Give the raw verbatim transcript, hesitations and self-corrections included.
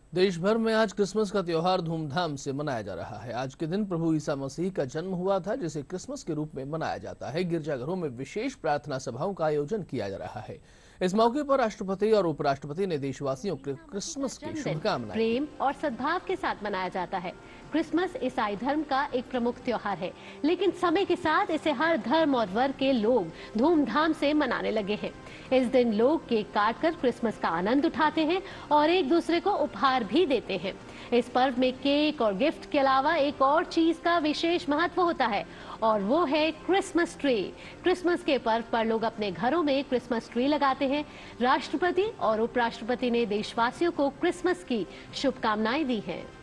देश भर में आज क्रिसमस का त्योहार धूमधाम से मनाया जा रहा है। आज के दिन प्रभु ईसा मसीह का जन्म हुआ था, जिसे क्रिसमस के रूप में मनाया जाता है। गिरजाघरों में विशेष प्रार्थना सभाओं का आयोजन किया जा रहा है। इस मौके पर राष्ट्रपति और उपराष्ट्रपति ने देशवासियों को क्रिसमस की शुभकामनाएं दी। प्रेम और सद्भाव के साथ मनाया जाता है। क्रिसमस ईसाई धर्म का एक प्रमुख त्योहार है, लेकिन समय के साथ इसे हर धर्म और वर्ग के लोग धूमधाम से मनाने लगे हैं। इस दिन लोग केक काटकर क्रिसमस का आनंद उठाते हैं और एक दूसरे को उपहार भी देते हैं। इस पर्व में केक और गिफ्ट के अलावा एक और चीज का विशेष महत्व होता है, और वो है क्रिसमस ट्री। क्रिसमस के पर्व पर लोग अपने घरों में क्रिसमस ट्री लगाते हैं। राष्ट्रपति और उपराष्ट्रपति ने देशवासियों को क्रिसमस की शुभकामनाएं दी हैं।